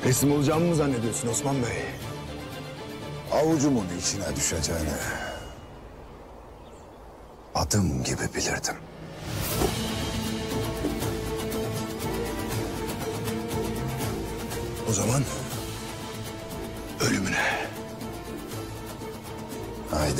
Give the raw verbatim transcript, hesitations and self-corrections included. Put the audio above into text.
Teslim olacağımı mı zannediyorsun Osman Bey? Avucumun içine düşeceğini adım gibi bilirdim. O zaman ölümüne. Haydi.